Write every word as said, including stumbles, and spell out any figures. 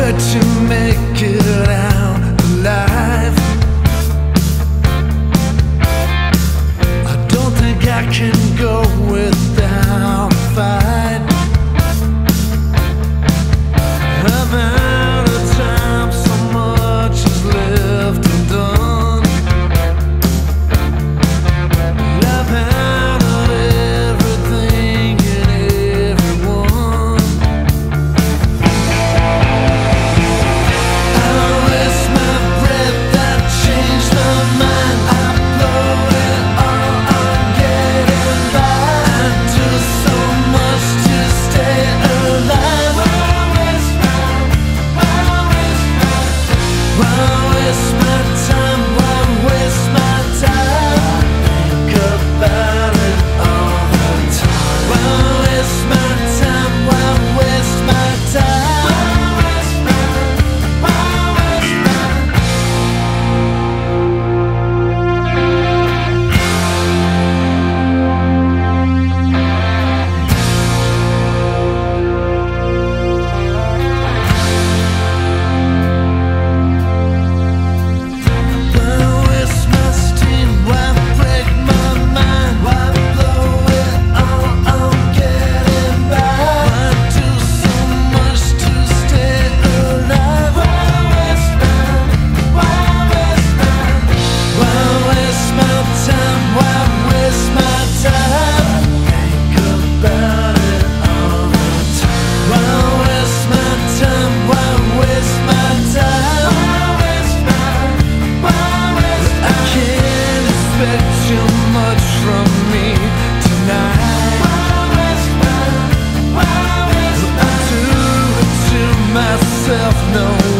try to make it out alive. I don't think I can go without a fight. I'm out of time, so much is left undone. I've out of everything and everyone. I waste my breath, I change my mind, I blow it all, I'm getting by. I do so much to stay alive. Why waste my, why waste my time, why waste my time? Think about it all the time. Why waste my time, why waste my time? Why waste my, why waste my Why waste my steam, why break my mind? Why blow it all, I'm getting by. Why do so much to stay alive? Why waste my, why waste my, why waste my time, why waste my time? Think about it all the time. Why waste my time, why waste my time? Why waste my, why waste my, I can't expect too much from me tonight. Why waste my, why waste my, I do it to myself, no